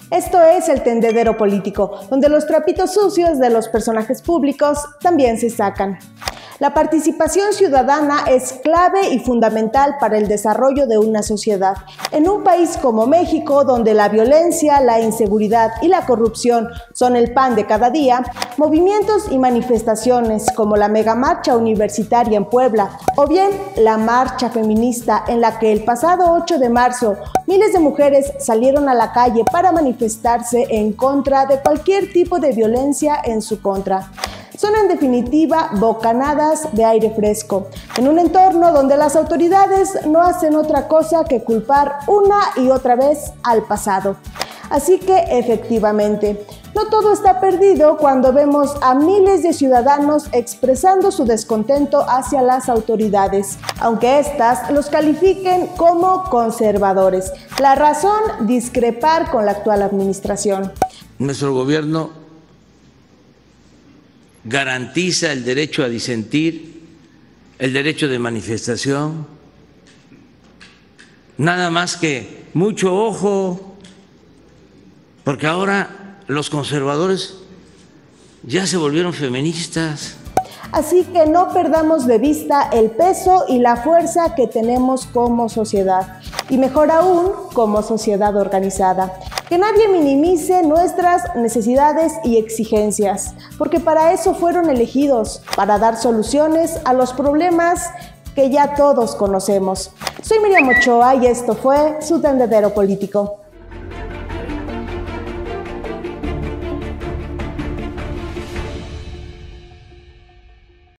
Esto es el tendedero político, donde los trapitos sucios de los personajes públicos también se sacan. La participación ciudadana es clave y fundamental para el desarrollo de una sociedad. En un país como México, donde la violencia, la inseguridad y la corrupción son el pan de cada día, movimientos y manifestaciones como la megamarcha universitaria en Puebla o bien la marcha feminista en la que el pasado 8 de marzo miles de mujeres salieron a la calle para manifestarse en contra de cualquier tipo de violencia en su contra. Son en definitiva bocanadas de aire fresco, en un entorno donde las autoridades no hacen otra cosa que culpar una y otra vez al pasado. Así que efectivamente, no todo está perdido cuando vemos a miles de ciudadanos expresando su descontento hacia las autoridades, aunque éstas los califiquen como conservadores. La razón, discrepar con la actual administración. Nuestro gobierno garantiza el derecho a disentir, el derecho de manifestación, nada más que mucho ojo, porque ahora los conservadores ya se volvieron feministas. Así que no perdamos de vista el peso y la fuerza que tenemos como sociedad, y mejor aún, como sociedad organizada. Que nadie minimice nuestras necesidades y exigencias, porque para eso fueron elegidos, para dar soluciones a los problemas que ya todos conocemos. Soy Miriam Ochoa y esto fue Su Tendedero Político.